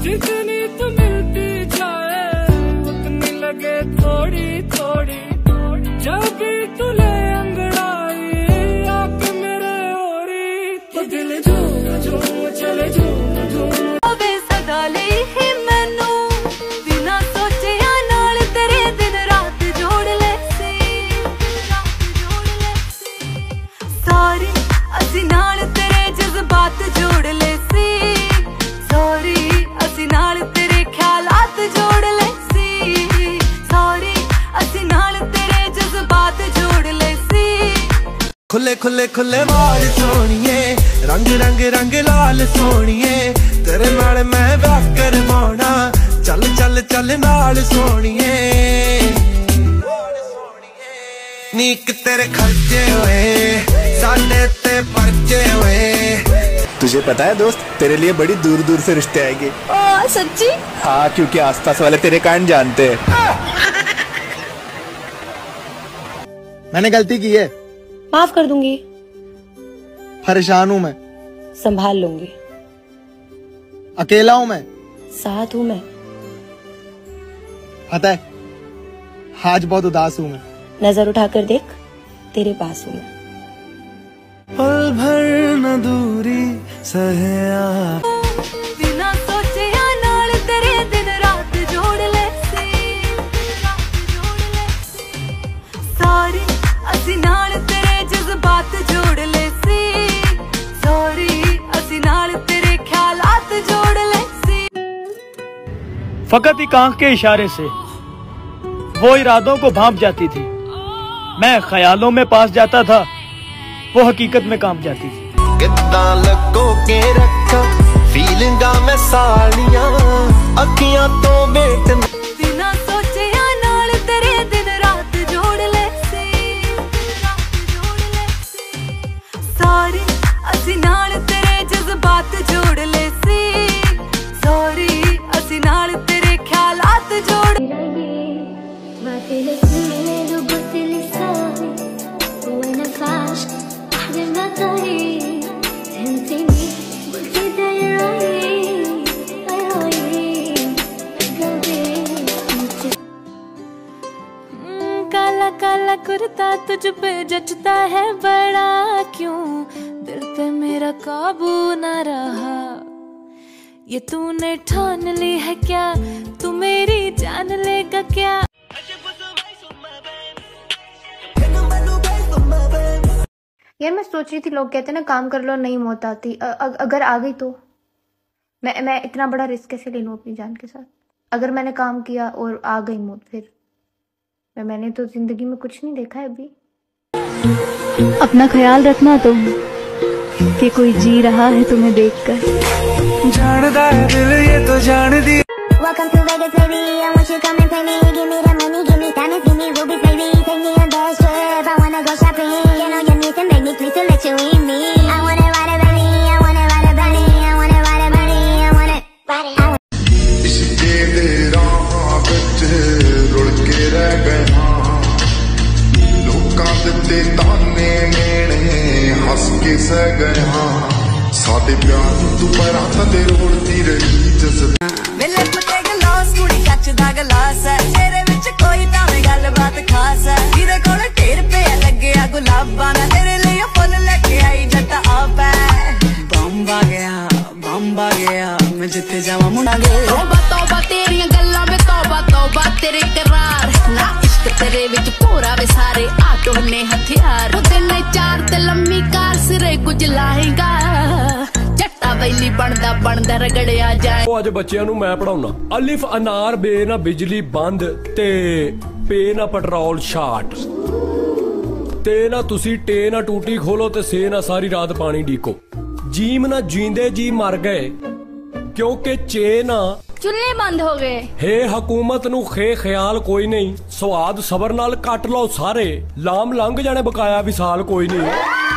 जितनी तू मिलती जाए उतनी लगे थोड़ी थोड़ी, जब भी तू ले अंगड़ाई आके मेरे ओरी तो दिल झूम झूम चले झूम झूम। सदा ले ही मैनू बिना सोचिया नाल तेरे दिन रात जोड़ ले सी, सारी असी नाल तेरे जज्बात जोड़ ले सी, सॉरी असी नाल तेरे ख्यालात जोड़ ले सी, सॉरी असी नाल तेरे जज्बात जोड़ ले सी। खुले खुले खुले वाल सोनिए, रंग रंग रंग लाल सोनिए, तेरे नाल मैं ब्याह करवाना, चल चल चल नाल सोनिए। नीक तेरे खर्चे हुए साडे ते परचे हुए। तुझे पता है दोस्त, तेरे लिए बड़ी दूर दूर से रिश्ते आएंगे। सच्ची? हाँ, क्योंकि आसपास वाले तेरे कांड जानते हैं। मैंने गलती की है, माफ कर दूंगी। परेशान हूँ मैं, संभाल लूंगी। अकेला हूँ मैं, साथ हूँ मैं। पता है आज बहुत उदास हूँ मैं। नजर उठाकर देख, तेरे पास हूँ मैं। पल भर न दूरी सहया, बिना सोचिया नाल तेरे दिन रात जोड़ ले सी, सारी असी नाल तेरे जज्बात जोड़ ले सी, सॉरी असी नाल तेरे ख्यालात जोड़ ले सी। फकत एक आंख के इशारे से वो इरादों को भांप जाती थी, मैं ख्यालों में पास जाता था, वो हकीकत में काम जाती थी। कितना लगो के रखा फीलिंगा में सालियां अखियां तो बेट, बिना सोचिया नाल तेरे दिन रात जोड़ ले सी, सारी असी नाल तेरे जज्बात जोड़ ले सी, सॉरी असी नाल तेरे ख्यालात जोड़। काला काला कुर्ता तुझ पे जचता है बड़ा, क्यों दिल पे मेरा काबू न रहा। ये तूने ठान ली है क्या, तू मेरी जान लेगा क्या? यार मैं सोच रही थी, लोग कहते हैं ना काम कर लो नहीं मौत आती, अगर आ गई तो मैं इतना बड़ा रिस्क कैसे ले लूं अपनी जान के साथ? अगर मैंने काम किया और आ गई मौत, फिर मैंने तो जिंदगी में कुछ नहीं देखा है अभी। अपना ख्याल रखना तुम, कि कोई जी रहा है तुम्हें देखकर। जानदा है दिल ये तो जान दी। Welcome to Vegas, baby. I want you come and play me. Give me the money, give me diamonds, give me rubies, baby. Take me on that trip. I wanna go shopping. You know your needs and beg me, please to let you in me. I wanna ride a bunny, I wanna ride a bunny, I wanna ride a bunny, I wanna ride it. इसके दे राह विच rule के रह गए हाँ, लोकां दे ताने मेणे हस के सह गए हाँ, साडे प्यार तू परां ते रोड़दी रही जज़्बा। वेले पुटे गलास कुड़ी कच दा गलास है, तेरे विच कोई तावें गलबात खास है, जिदे कोल ढेर पे लगे आ गुलाबां दा, तेरे लिए फुल लेके आई जट्टा आप है। बंब आ गया मैं जिथे जावां मुंडा गे। तौबा तौबा तेरियां गल्लां वे तौबा तौबा तेरे करार, ना इश्क तेरे विच पूरा वे सारे आटो ने हथियार। उते ने चार ते लम्मी कार सिरे कुछ लाएगा, जट्टा वैली बनदा बनदा रगड़िया जाए। ਅੱਜ ਬੱਚਿਆਂ ਨੂੰ ਮੈਂ ਪੜਾਉਣਾ, ਅਲਿਫ ਅਨਾਰ ਬੇ ਨਾ ਬਿਜਲੀ ਬੰਦ ਤੇ ਪੇ ਨਾ ਪੈਟਰੋਲ ਸ਼ਾਟ, ਤੇ ਨਾ ਤੁਸੀਂ ਟੇ ਨਾ ਟੂਟੀ ਖੋਲੋ ਤੇ ਸੇ ਨਾ ਸਾਰੀ ਰਾਤ ਪਾਣੀ ਢੀਕੋ। ਜੀਮ ਨਾ ਜੀਂਦੇ ਜੀ ਮਰ ਗਏ ਕਿਉਂਕਿ ਚੇ ਨਾ चूल्हे बंद हो गए। हे हुकूमत नू खे ख्याल कोई नहीं, स्वाद सबर नाल कट लो सारे, लाम लंघ जाने बकाया विसाल कोई नहीं।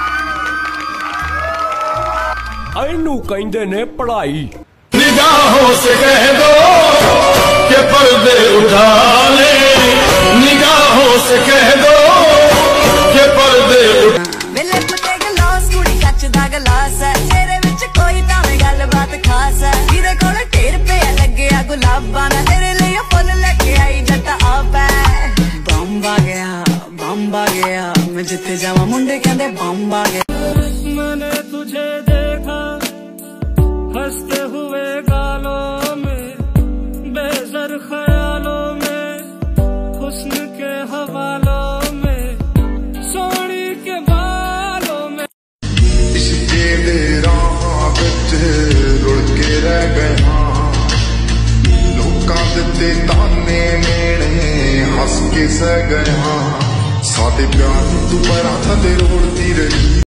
ऐनू कहंदे ने पढ़ाई। निगाहों से कह दो कि पर्दे उठा ले, निगाहों से कह दो कि पर्दे उठा। वेले पुटे गलास कुड़ी कच दा गलास है, तेरे विच कोई तावें गलबात खास है, जिदे कोल ढेर पे बम आ गए। मैंने तुझे देखा हंसते हुए गालों में, बेज़र ख्यालों में, हुस्न के हवालों में, सोनी के बालों में। इश्के दे राह विच रुड़ के रह गए हाँ, लोकां दित्ते ताने मेणे हंस के सह गए हाँ। साडे प्यार तू परां थल्ले रोड़दी रही।